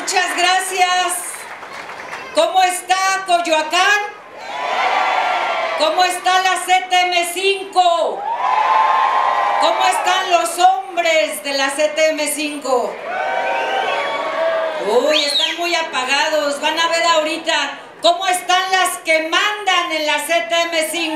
Muchas gracias. ¿Cómo está Coyoacán? ¿Cómo está la CTM5? ¿Cómo están los hombres de la CTM5? Uy, están muy apagados. Van a ver ahorita cómo están las que mandan en la CTM5.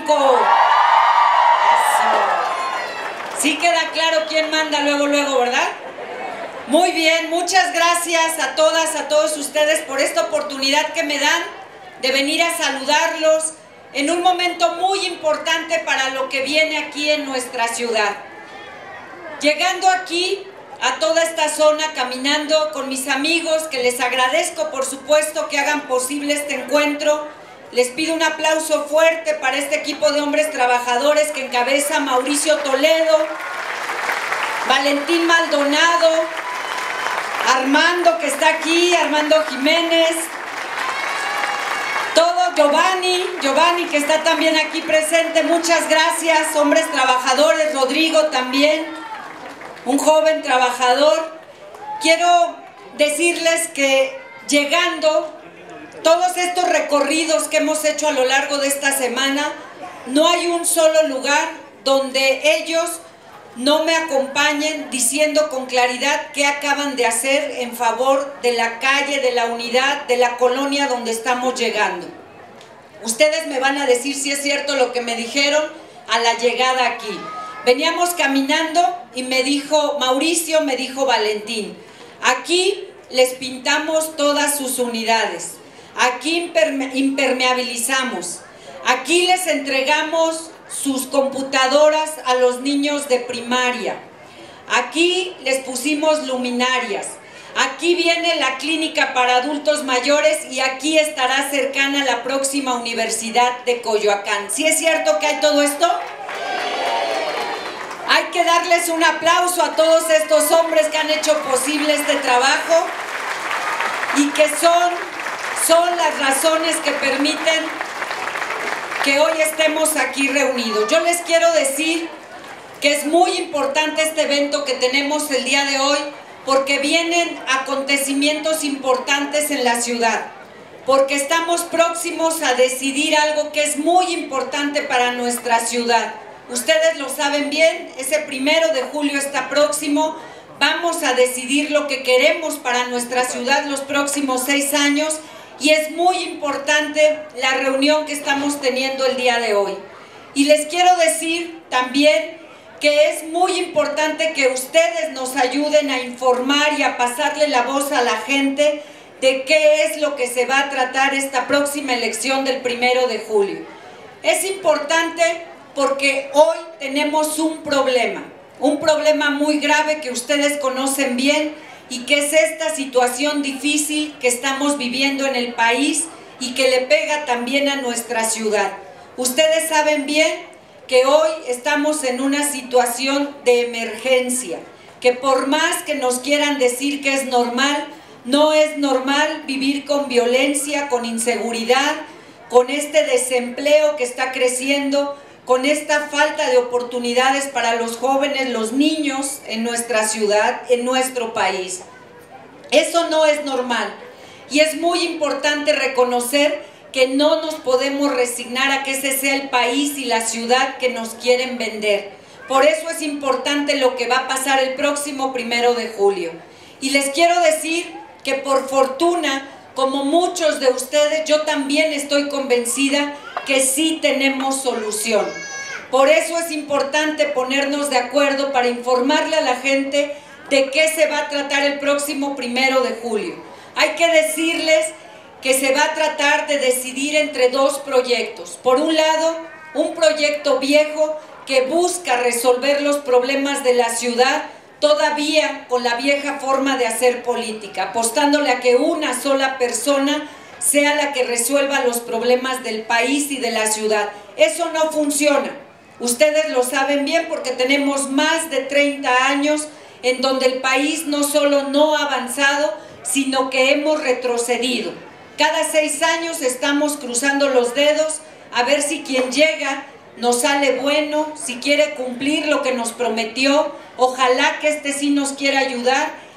Eso. Sí queda claro quién manda luego, ¿verdad? Muy bien, muchas gracias a todas, a todos ustedes por esta oportunidad que me dan de venir a saludarlos en un momento muy importante para lo que viene aquí en nuestra ciudad. Llegando aquí a toda esta zona, caminando con mis amigos, que les agradezco por supuesto que hagan posible este encuentro, les pido un aplauso fuerte para este equipo de hombres trabajadores que encabeza Mauricio Toledo, Valentín Maldonado, Armando que está aquí, Armando Jiménez, todo Giovanni que está también aquí presente, muchas gracias, hombres trabajadores, Rodrigo también, un joven trabajador. Quiero decirles que llegando, todos estos recorridos que hemos hecho a lo largo de esta semana, no hay un solo lugar donde ellos no me acompañen diciendo con claridad qué acaban de hacer en favor de la calle, de la unidad, de la colonia donde estamos llegando. Ustedes me van a decir si es cierto lo que me dijeron a la llegada aquí. Veníamos caminando y me dijo Mauricio, me dijo Valentín, aquí les pintamos todas sus unidades, aquí impermeabilizamos, aquí les entregamos sus computadoras a los niños de primaria, aquí les pusimos luminarias, aquí viene la clínica para adultos mayores y aquí estará cercana la próxima Universidad de Coyoacán. ¿Sí es cierto que hay todo esto? Hay que darles un aplauso a todos estos hombres que han hecho posible este trabajo y que son las razones que permiten que hoy estemos aquí reunidos. Yo les quiero decir que es muy importante este evento que tenemos el día de hoy porque vienen acontecimientos importantes en la ciudad, porque estamos próximos a decidir algo que es muy importante para nuestra ciudad. Ustedes lo saben bien, ese 1 de julio está próximo, vamos a decidir lo que queremos para nuestra ciudad los próximos 6 años y es muy importante la reunión que estamos teniendo el día de hoy. Y les quiero decir también que es muy importante que ustedes nos ayuden a informar y a pasarle la voz a la gente de qué es lo que se va a tratar esta próxima elección del 1 de julio. Es importante porque hoy tenemos un problema muy grave que ustedes conocen bien y que es esta situación difícil que estamos viviendo en el país y que le pega también a nuestra ciudad. Ustedes saben bien que hoy estamos en una situación de emergencia, que por más que nos quieran decir que es normal, no es normal vivir con violencia, con inseguridad, con este desempleo que está creciendo, con esta falta de oportunidades para los jóvenes, los niños en nuestra ciudad, en nuestro país. Eso no es normal y es muy importante reconocer que no nos podemos resignar a que ese sea el país y la ciudad que nos quieren vender. Por eso es importante lo que va a pasar el próximo 1 de julio. Y les quiero decir que por fortuna, como muchos de ustedes, yo también estoy convencida que sí tenemos solución. Por eso es importante ponernos de acuerdo para informarle a la gente de qué se va a tratar el próximo 1 de julio. Hay que decirles que se va a tratar de decidir entre dos proyectos. Por un lado, un proyecto viejo que busca resolver los problemas de la ciudad todavía con la vieja forma de hacer política, apostándole a que una sola persona sea la que resuelva los problemas del país y de la ciudad. Eso no funciona. Ustedes lo saben bien porque tenemos más de 30 años en donde el país no solo no ha avanzado, sino que hemos retrocedido. Cada 6 años estamos cruzando los dedos a ver si quien llega nos sale bueno, si quiere cumplir lo que nos prometió. Ojalá que este sí nos quiera ayudar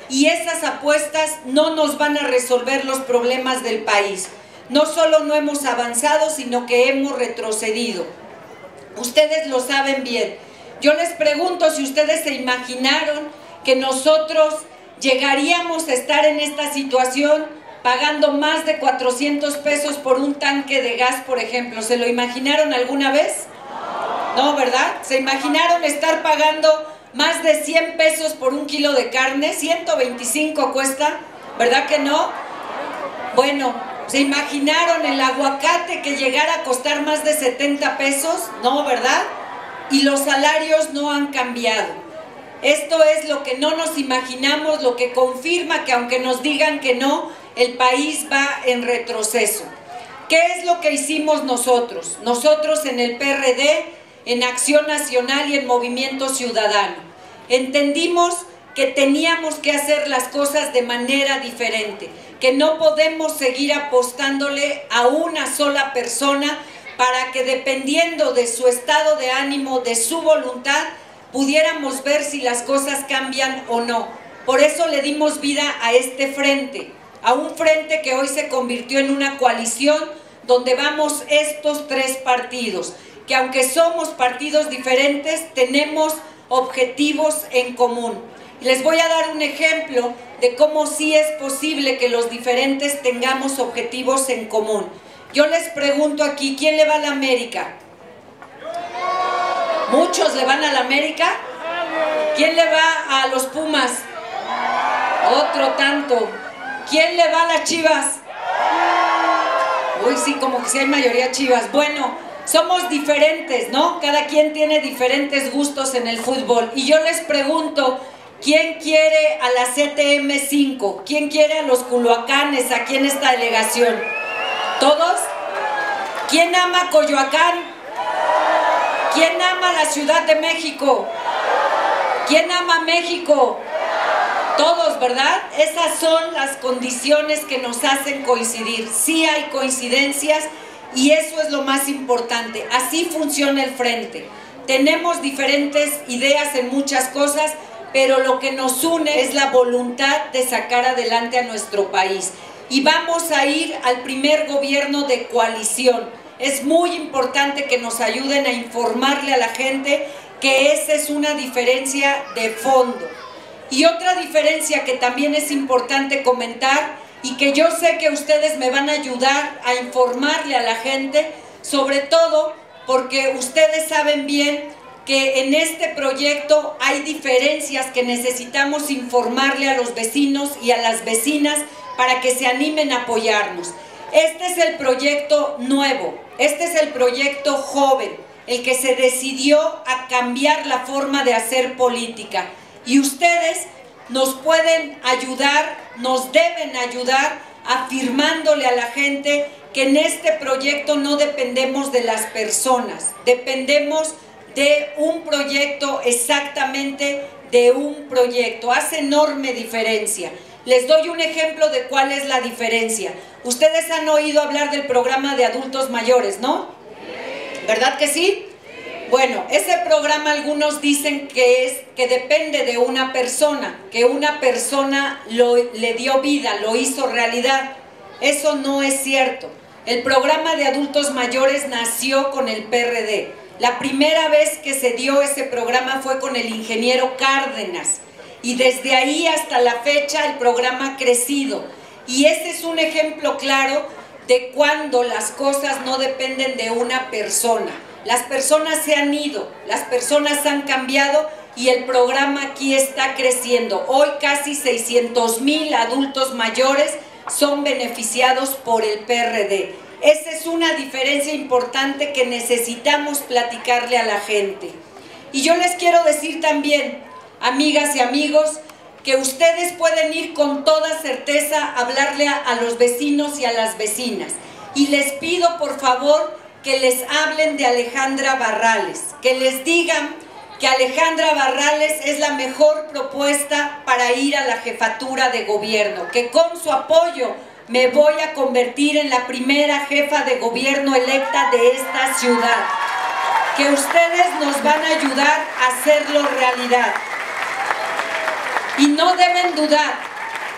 y esas apuestas no nos van a resolver los problemas del país. No solo no hemos avanzado, sino que hemos retrocedido. Ustedes lo saben bien. Yo les pregunto si ustedes se imaginaron que nosotros llegaríamos a estar en esta situación pagando más de 400 pesos por un tanque de gas, por ejemplo. ¿Se lo imaginaron alguna vez? No, ¿verdad? ¿Se imaginaron estar pagando más de 100 pesos por un kilo de carne? 125 cuesta, ¿verdad que no? Bueno, ¿se imaginaron el aguacate que llegara a costar más de 70 pesos? No, ¿verdad? Y los salarios no han cambiado. Esto es lo que no nos imaginamos, lo que confirma que aunque nos digan que no, el país va en retroceso. ¿Qué es lo que hicimos nosotros? Nosotros en el PRD, en Acción Nacional y en Movimiento Ciudadano, entendimos que teníamos que hacer las cosas de manera diferente, que no podemos seguir apostándole a una sola persona para que dependiendo de su estado de ánimo, de su voluntad, pudiéramos ver si las cosas cambian o no. Por eso le dimos vida a este frente, a un frente que hoy se convirtió en una coalición donde vamos estos tres partidos, que aunque somos partidos diferentes, tenemos objetivos en común. Les voy a dar un ejemplo de cómo sí es posible que los diferentes tengamos objetivos en común. Yo les pregunto aquí, ¿quién le va a la América? ¿Muchos le van a la América? ¿Quién le va a los Pumas? Otro tanto. ¿Quién le va a las Chivas? Uy, sí, como que sí hay mayoría Chivas. Bueno, somos diferentes, ¿no? Cada quien tiene diferentes gustos en el fútbol. Y yo les pregunto, ¿quién quiere a la CTM5? ¿Quién quiere a los Culhuacanes aquí en esta delegación? ¿Todos? ¿Quién ama Coyoacán? ¿Quién ama la Ciudad de México? ¿Quién ama México? Todos, ¿verdad? Esas son las condiciones que nos hacen coincidir. Sí hay coincidencias y eso es lo más importante. Así funciona el frente. Tenemos diferentes ideas en muchas cosas, pero lo que nos une es la voluntad de sacar adelante a nuestro país. Y vamos a ir al primer gobierno de coalición. Es muy importante que nos ayuden a informarle a la gente que esa es una diferencia de fondo. Y otra diferencia que también es importante comentar y que yo sé que ustedes me van a ayudar a informarle a la gente, sobre todo porque ustedes saben bien que en este proyecto hay diferencias que necesitamos informarle a los vecinos y a las vecinas para que se animen a apoyarnos. Este es el proyecto nuevo, este es el proyecto joven, el que se decidió a cambiar la forma de hacer política. Y ustedes nos pueden ayudar, nos deben ayudar afirmándole a la gente que en este proyecto no dependemos de las personas, dependemos de un proyecto, exactamente de un proyecto. Hace enorme diferencia. Les doy un ejemplo de cuál es la diferencia. Ustedes han oído hablar del programa de adultos mayores, ¿no? ¿Verdad que sí? Bueno, ese programa algunos dicen que depende de una persona, que una persona le dio vida, lo hizo realidad. Eso no es cierto. El programa de adultos mayores nació con el PRD. La primera vez que se dio ese programa fue con el ingeniero Cárdenas. Y desde ahí hasta la fecha el programa ha crecido. Y ese es un ejemplo claro de cuando las cosas no dependen de una persona. Las personas se han ido, las personas han cambiado y el programa aquí está creciendo. Hoy casi 600,000 adultos mayores son beneficiados por el PRD. Esa es una diferencia importante que necesitamos platicarle a la gente. Y yo les quiero decir también, amigas y amigos, que ustedes pueden ir con toda certeza a hablarle a los vecinos y a las vecinas. Y les pido por favor que les hablen de Alejandra Barrales, que les digan que Alejandra Barrales es la mejor propuesta para ir a la jefatura de gobierno, que con su apoyo me voy a convertir en la primera jefa de gobierno electa de esta ciudad, que ustedes nos van a ayudar a hacerlo realidad. Y no deben dudar,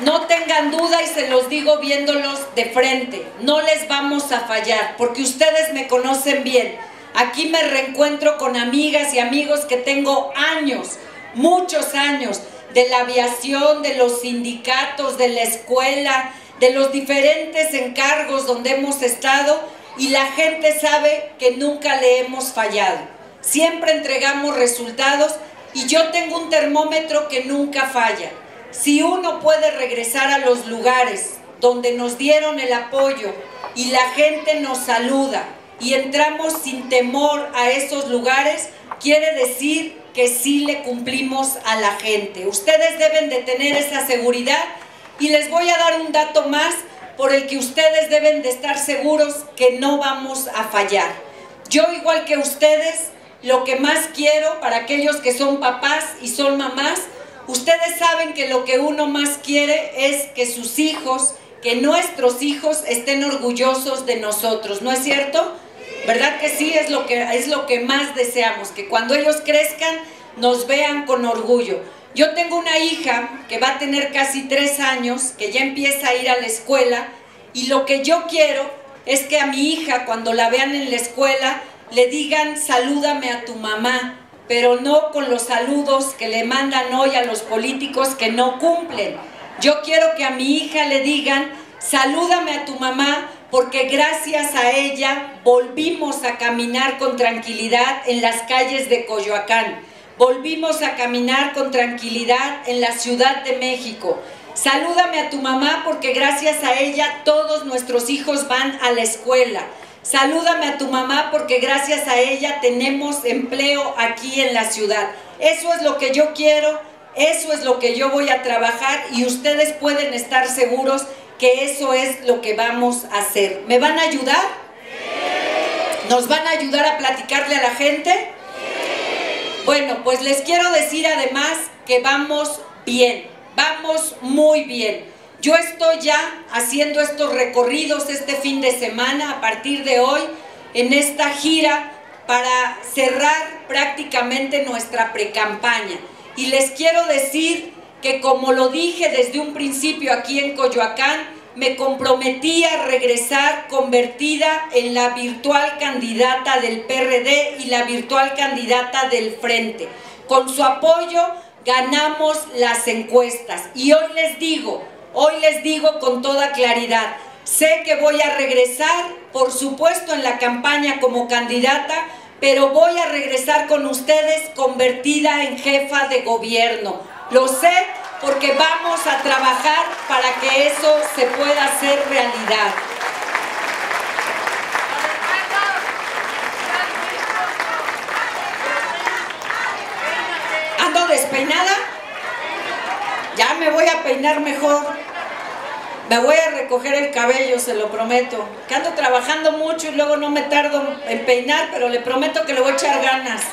no tengan duda y se los digo viéndolos de frente, no les vamos a fallar, porque ustedes me conocen bien. Aquí me reencuentro con amigas y amigos que tengo años, muchos años, de la aviación, de los sindicatos, de la escuela, de los diferentes encargos donde hemos estado, y la gente sabe que nunca le hemos fallado. Siempre entregamos resultados y yo tengo un termómetro que nunca falla. Si uno puede regresar a los lugares donde nos dieron el apoyo y la gente nos saluda y entramos sin temor a esos lugares, quiere decir que sí le cumplimos a la gente. Ustedes deben de tener esa seguridad y les voy a dar un dato más por el que ustedes deben de estar seguros que no vamos a fallar. Yo, igual que ustedes, lo que más quiero para aquellos que son papás y son mamás, ustedes saben que lo que uno más quiere es que sus hijos, que nuestros hijos estén orgullosos de nosotros, ¿no es cierto? ¿Verdad que sí? Es lo que más deseamos, que cuando ellos crezcan nos vean con orgullo. Yo tengo una hija que va a tener casi 3 años, que ya empieza a ir a la escuela, y lo que yo quiero es que a mi hija, cuando la vean en la escuela, le digan salúdame a tu mamá, pero no con los saludos que le mandan hoy a los políticos que no cumplen. Yo quiero que a mi hija le digan salúdame a tu mamá, porque gracias a ella volvimos a caminar con tranquilidad en las calles de Coyoacán, volvimos a caminar con tranquilidad en la Ciudad de México. Salúdame a tu mamá porque gracias a ella todos nuestros hijos van a la escuela. Salúdame a tu mamá porque gracias a ella tenemos empleo aquí en la ciudad. Eso es lo que yo quiero, eso es lo que yo voy a trabajar y ustedes pueden estar seguros que eso es lo que vamos a hacer. ¿Me van a ayudar? ¿Nos van a ayudar a platicarle a la gente? Bueno, pues les quiero decir además que vamos bien, vamos muy bien. Yo estoy ya haciendo estos recorridos este fin de semana, a partir de hoy, en esta gira para cerrar prácticamente nuestra precampaña. Y les quiero decir que, como lo dije desde un principio aquí en Coyoacán, me comprometí a regresar convertida en la virtual candidata del PRD y la virtual candidata del Frente. Con su apoyo ganamos las encuestas y hoy les digo con toda claridad, sé que voy a regresar, por supuesto en la campaña como candidata, pero voy a regresar con ustedes convertida en jefa de gobierno. Lo sé porque vamos a trabajar para que eso se pueda hacer realidad. ¿Ando despeinada? Ya me voy a peinar mejor. Me voy a recoger el cabello, se lo prometo. Que ando trabajando mucho y luego no me tardo en peinar, pero le prometo que le voy a echar ganas.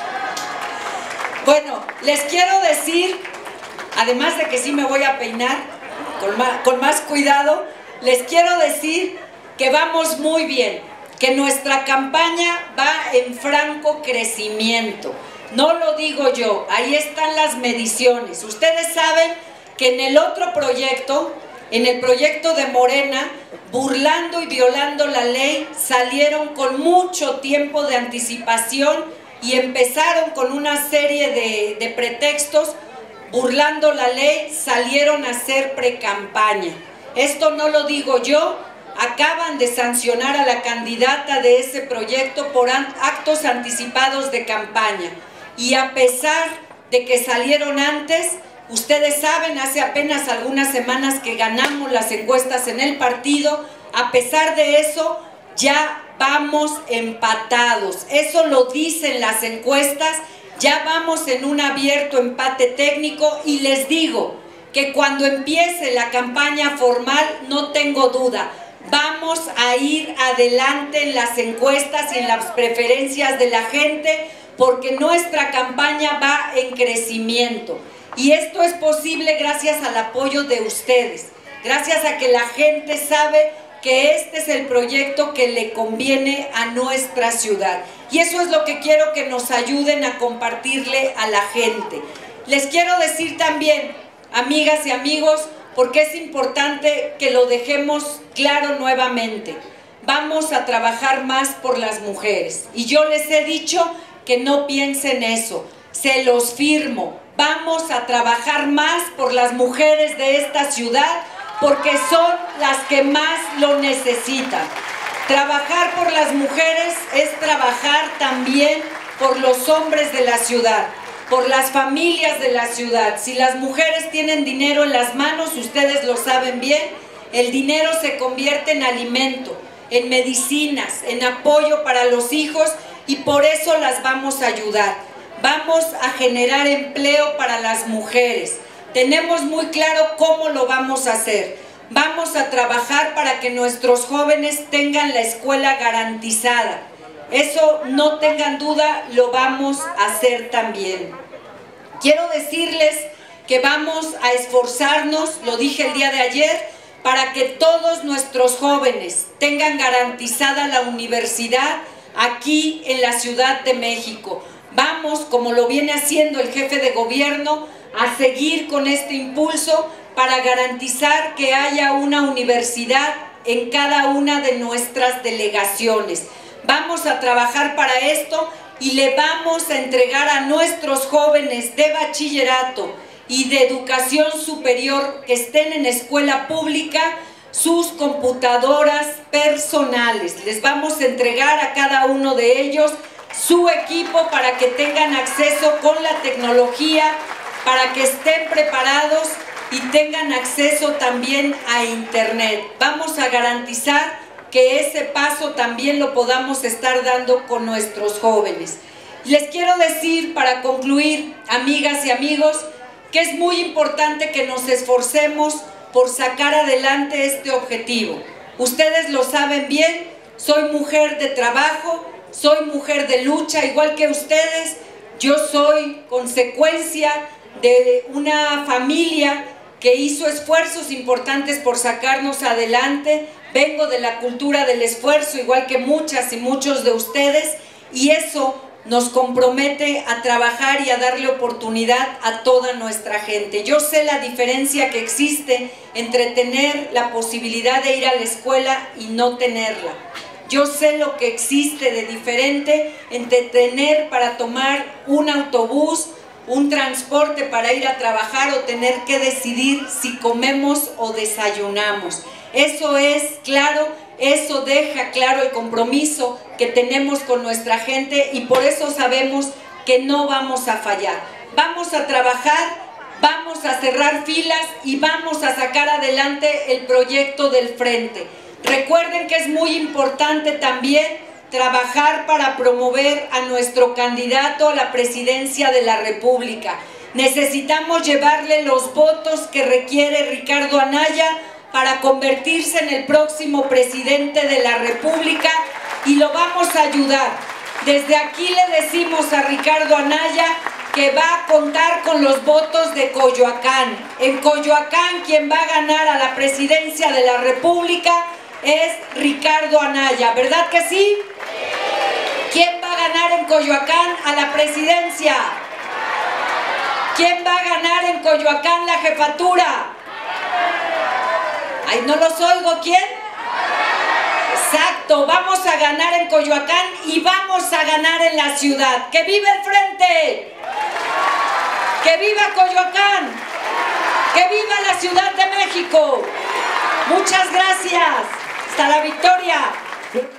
Bueno, les quiero decir, además de que sí me voy a peinar con más cuidado, les quiero decir que vamos muy bien, que nuestra campaña va en franco crecimiento. No lo digo yo, ahí están las mediciones. Ustedes saben que en el otro proyecto, en el proyecto de Morena, burlando y violando la ley, salieron con mucho tiempo de anticipación y empezaron con una serie de pretextos. Burlando la ley, salieron a hacer precampaña. Esto no lo digo yo, acaban de sancionar a la candidata de ese proyecto por actos anticipados de campaña. Y a pesar de que salieron antes, ustedes saben, hace apenas algunas semanas que ganamos las encuestas en el partido, a pesar de eso, ya vamos empatados. Eso lo dicen las encuestas. Ya vamos en un abierto empate técnico y les digo que cuando empiece la campaña formal, no tengo duda, vamos a ir adelante en las encuestas y en las preferencias de la gente, porque nuestra campaña va en crecimiento. Y esto es posible gracias al apoyo de ustedes, gracias a que la gente sabe que este es el proyecto que le conviene a nuestra ciudad. Y eso es lo que quiero que nos ayuden a compartirle a la gente. Les quiero decir también, amigas y amigos, porque es importante que lo dejemos claro nuevamente. Vamos a trabajar más por las mujeres. Y yo les he dicho que no piensen eso. Se los firmo. Vamos a trabajar más por las mujeres de esta ciudad porque son las que más lo necesitan. Trabajar por las mujeres es trabajar también por los hombres de la ciudad, por las familias de la ciudad. Si las mujeres tienen dinero en las manos, ustedes lo saben bien, el dinero se convierte en alimento, en medicinas, en apoyo para los hijos y por eso las vamos a ayudar. Vamos a generar empleo para las mujeres. Tenemos muy claro cómo lo vamos a hacer. Vamos a trabajar para que nuestros jóvenes tengan la escuela garantizada. Eso no tengan duda, lo vamos a hacer también. Quiero decirles que vamos a esforzarnos, lo dije el día de ayer, para que todos nuestros jóvenes tengan garantizada la universidad aquí en la Ciudad de México. Vamos, como lo viene haciendo el jefe de gobierno, a seguir con este impulso para garantizar que haya una universidad en cada una de nuestras delegaciones. Vamos a trabajar para esto y le vamos a entregar a nuestros jóvenes de bachillerato y de educación superior que estén en escuela pública sus computadoras personales. Les vamos a entregar a cada uno de ellos su equipo para que tengan acceso con la tecnología, para que estén preparados y tengan acceso también a internet. Vamos a garantizar que ese paso también lo podamos estar dando con nuestros jóvenes. Les quiero decir, para concluir, amigas y amigos, que es muy importante que nos esforcemos por sacar adelante este objetivo. Ustedes lo saben bien, soy mujer de trabajo, soy mujer de lucha, igual que ustedes. Yo soy consecuencia de una familia que hizo esfuerzos importantes por sacarnos adelante. Vengo de la cultura del esfuerzo, igual que muchas y muchos de ustedes, y eso nos compromete a trabajar y a darle oportunidad a toda nuestra gente. Yo sé la diferencia que existe entre tener la posibilidad de ir a la escuela y no tenerla. Yo sé lo que existe de diferente entre tener para tomar un autobús, un transporte para ir a trabajar o tener que decidir si comemos o desayunamos. Eso es claro, eso deja claro el compromiso que tenemos con nuestra gente y por eso sabemos que no vamos a fallar. Vamos a trabajar, vamos a cerrar filas y vamos a sacar adelante el proyecto del frente. Recuerden que es muy importante también trabajar para promover a nuestro candidato a la presidencia de la República. Necesitamos llevarle los votos que requiere Ricardo Anaya para convertirse en el próximo presidente de la República y lo vamos a ayudar. Desde aquí le decimos a Ricardo Anaya que va a contar con los votos de Coyoacán. En Coyoacán quien va a ganar a la presidencia de la República es Ricardo Anaya, ¿verdad que sí? ¿Quién va a ganar en Coyoacán a la presidencia? ¿Quién va a ganar en Coyoacán la jefatura? Ay, no los oigo, ¿quién? Exacto, vamos a ganar en Coyoacán y vamos a ganar en la ciudad. ¡Que viva el frente! ¡Que viva Coyoacán! ¡Que viva la Ciudad de México! Muchas gracias. Hasta la victoria.